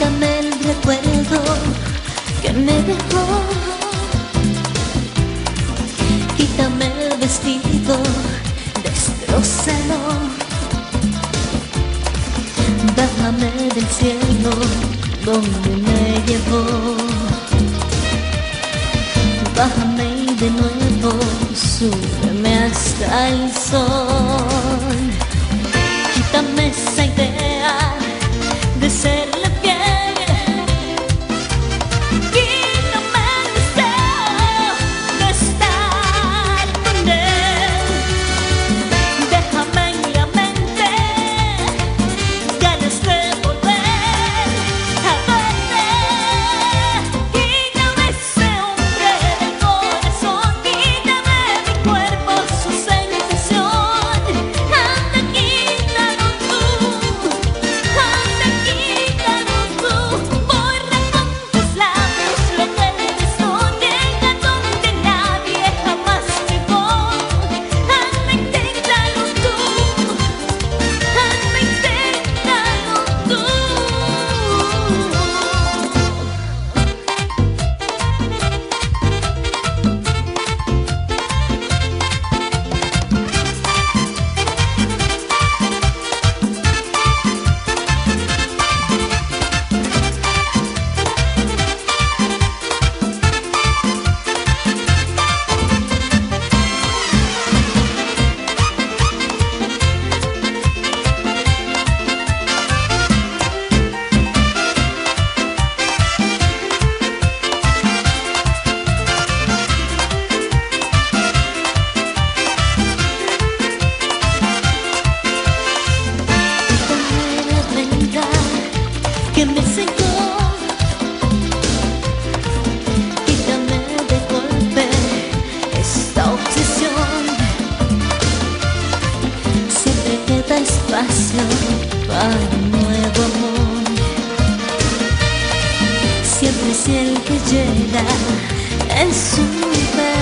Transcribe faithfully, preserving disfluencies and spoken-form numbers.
quítame el recuerdo que me dejó, quítame el vestido, destrózalo, bájame del cielo donde me llevó, bájame y de nuevo súbeme hasta el sol. Quítame esa idea de serle fiel, quítame el deseo de estar con él, déjame en la mente ganas de volver a verte. Quítame ese hombre del corazón, quítame mi cuerpo, su sensación. Anda, quítalo tú, anda, quítalo tú. Borra con tus labios lo que besó, llega donde nadie jamás llegó. Anda, inténtalo tú, anda, inténtalo tú. Quítame la venda que me cegó, quítame de golpe esta obsesión. Siempre queda espacio para un nuevo amor. Siempre si el que llega es un